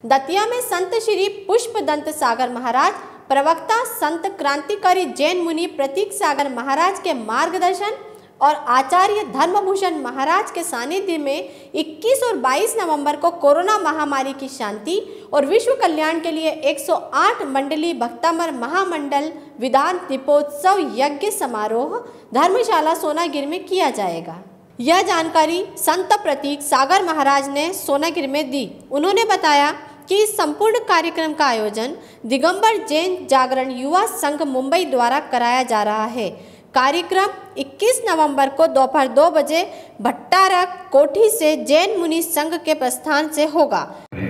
दतिया में संत श्री पुष्पदंत सागर महाराज, प्रवक्ता संत क्रांतिकारी जैन मुनि प्रतीक सागर महाराज के मार्गदर्शन और आचार्य धर्मभूषण महाराज के सानिध्य में 21 और 22 नवंबर को कोरोना महामारी की शांति और विश्व कल्याण के लिए 108 मंडली भक्तामर महामंडल विधान दीपोत्सव यज्ञ समारोह धर्मशाला सोनागिर में किया जाएगा। यह जानकारी संत प्रतीक सागर महाराज ने सोनागिर में दी। उन्होंने बताया कि इस संपूर्ण कार्यक्रम का आयोजन दिगंबर जैन जागरण युवा संघ मुंबई द्वारा कराया जा रहा है। कार्यक्रम 21 नवंबर को दोपहर 2 बजे भट्टारा कोठी से जैन मुनि संघ के प्रस्थान से होगा।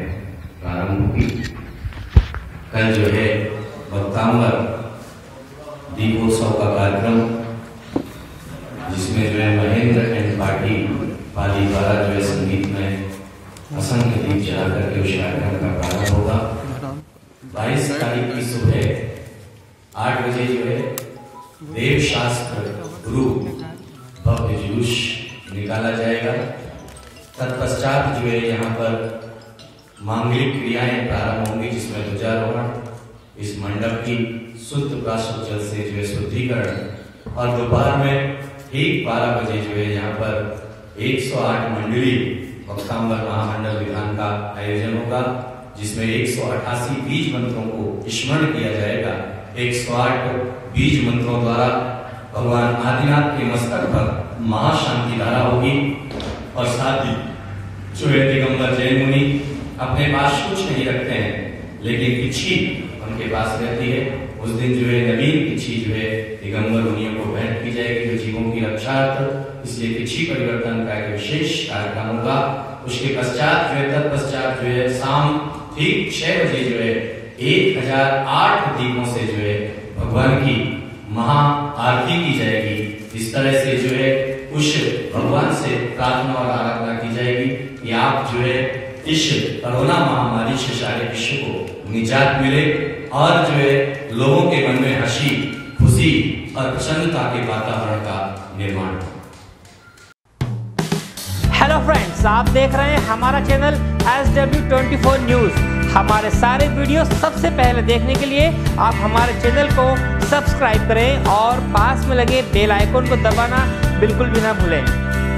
कल जो है भक्तांबर दीपोत्सव का कार्यक्रम, जिसमें जो है महेंद्र एंड पाली द्वारा जो है संगीत में असंख्य दीप जला करके उस कार्यक्रम का प्रारंभ होगा। 22 तारीख की सुबह 8 बजे जो है देव शास्त्र गुरु भव्य जुलूस निकाला जाएगा। तत्पश्चात जो है यहाँ पर मांगलिक क्रियाएं प्रारंभ होंगी, जिसमें ध्वजारोहण, इस मंडप की शुद्ध प्राशुद्ध जल से जो है शुद्धिकरण, और दोपहर में ठीक 12 बजे जो है यहाँ पर 108 मंडली भक्तांबर महामंडल विधान का आयोजन होगा, जिसमें 188 बीज मंत्रों को स्मरण किया जाएगा। 108 बीज मंत्रों द्वारा भगवान आदिनाथ के मस्तक पर महाशांति धारा होगी। और साथ ही जो है दिगंबर जैन मुनि अपने पास कुछ नहीं रखते हैं, लेकिन किच्छी उनके पास रहती है। उस दिन जो है नवीन किच्छी जो है दिगंबर मुनियों को भेंट की जाएगी, जो जीवों की रक्षार्थ। इसलिए किच्छी परिवर्तन का एक विशेष कार्यक्रम होगा। उसके पश्चात जो है तत्पश्चात जो है शाम ठीक 6 बजे जो है 1008 दीपों से जो है भगवान की महा आरती की जाएगी। इस तरह से जो है उस भगवान से प्रार्थना और आराधना की जाएगी कि आप जो है इस कोरोना महामारी से सारे विश्व को निजात मिले और जो है लोगों के मन में हंसी, खुशी और प्रसन्नता के वातावरण का निर्माण हो। हेलो फ्रेंड्स, आप देख रहे हैं हमारा चैनल SW24 न्यूज़। हमारे सारे वीडियो सबसे पहले देखने के लिए आप हमारे चैनल को सब्सक्राइब करें और पास में लगे बेल आइकन को दबाना बिल्कुल भी ना भूलें।